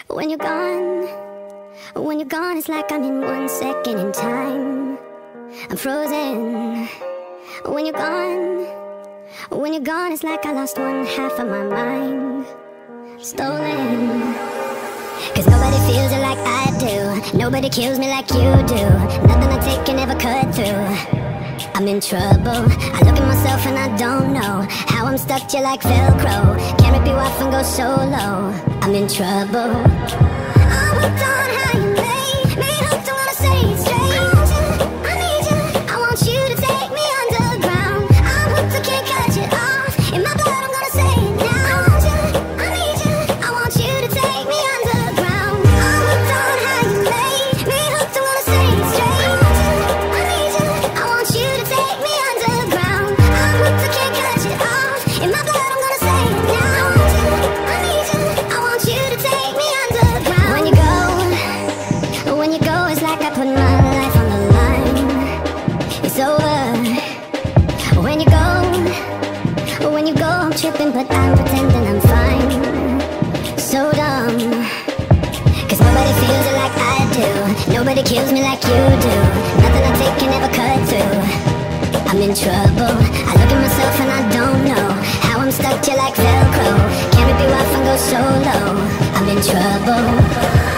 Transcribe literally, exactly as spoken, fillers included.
When you're gone, when you're gone, it's like I'm in one second in time. I'm frozen. When you're gone, when you're gone, it's like I lost one half of my mind. Stolen. Cause nobody feels it like I do. Nobody kills me like you do. Nothing I take can ever cut through. I'm in trouble. I look at myself and I don't know how I'm stuck here like Velcro. Can't rip you off and go solo. I'm in trouble. I'm hooked on how you made me, hooked on what I say it straight. I want you, I need you, I want you to take me underground. I'm hooked, I can't cut you off. In my blood I'm gonna say it now. I want you, I need you, I want you to take me underground. I'm hooked on how you made me, hooked on what I say it straight. I want you, I need you, I want you to take me underground. I'm hooked, I can't cut you off. In my blood I'm gonna say it now. I want you, I need you, I want you to take me underground. When you go, when you go, it's like I put my life on the line. It's over. When you go, when you go, I'm tripping, but I'm pretending I'm fine. So dumb. Cause nobody feels it like I do. Nobody kills me like you do. Nothing I take can ever cut through. I'm in trouble. I look at myself and I don't know how I'm stuck here like Velcro. Can't rip you off and go solo. I'm in trouble.